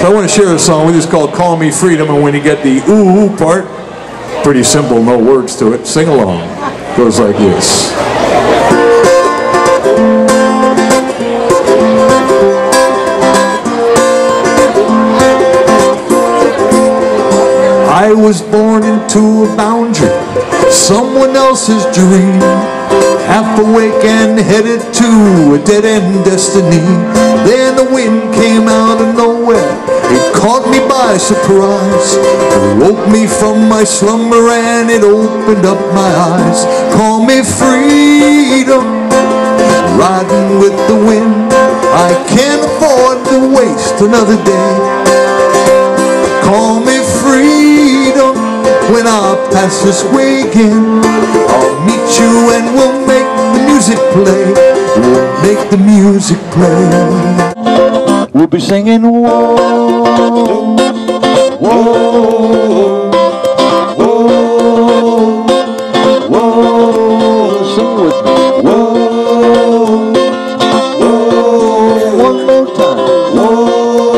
So I want to share a song with you. It's called Call Me Freedom, and when you get the ooh part, pretty simple, no words to it. Sing along. Goes like this. I was born into a boundary, someone else's dream, half awake and headed to a dead-end destiny. Then the wind came out of nowhere, it caught me by surprise, it woke me from my slumber and it opened up my eyes. Call me freedom, riding with the wind, I can't afford to waste another day. Call me freedom, when I pass this way again, I'll meet you and we'll make the music play. We'll make the music play. We'll be singing whoa, whoa, whoa, whoa. Sing with me. Whoa, whoa. One more time. Whoa.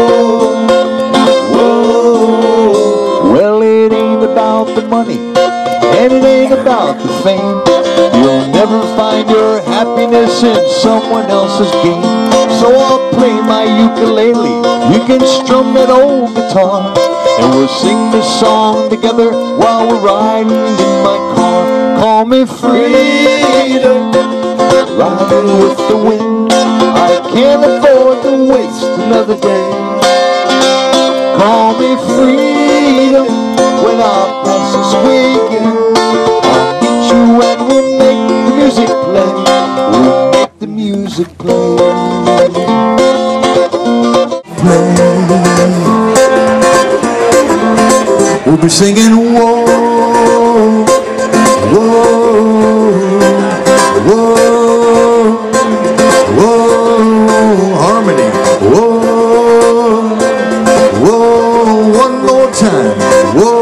The money, and it ain't about the fame. You'll never find your happiness in someone else's game. So I'll play my ukulele, you can strum that old guitar, and we'll sing this song together while we're riding in my car. Call me freedom, riding with the wind, I can't afford to waste another day. Call me freedom, when I pass this way again, I'll meet you and we'll make the music play. We'll make the music play. We'll be singing whoa, whoa, whoa, whoa, harmony, whoa, whoa, one more time. Whoa,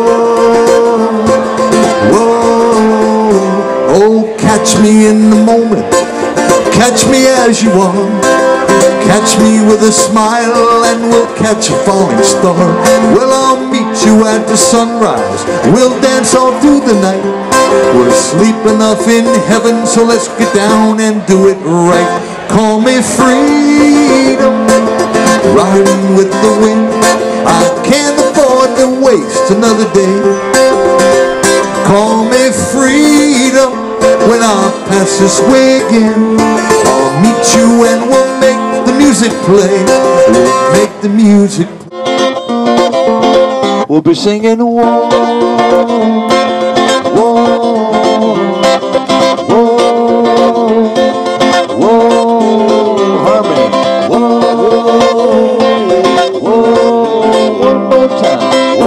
whoa, oh, catch me in the moment, catch me as you are, catch me with a smile and we'll catch a falling star. Well, I'll meet you at the sunrise, we'll dance all through the night. We're asleep enough in heaven, so let's get down and do it right. Call me freedom, riding with the wind, I can't afford to waste another day. Call me freedom, when I pass this way again, I'll meet you and we'll make the music play. We'll make the music play. We'll be singing whoa, whoa, whoa, whoa, harmony, whoa, whoa, one more time,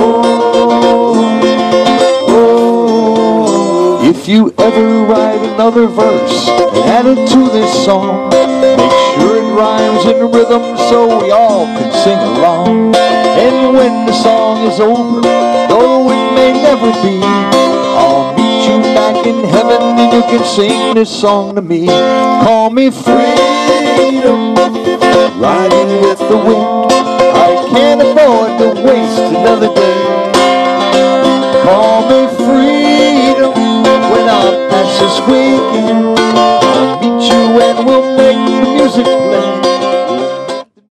whoa. If you ever write another verse and add it to this song, make sure it rhymes in rhythm so we all can sing along. And when the song is over, though it may never be, I'll meet you back in heaven and you can sing this song to me. Call me freedom, riding with the wind,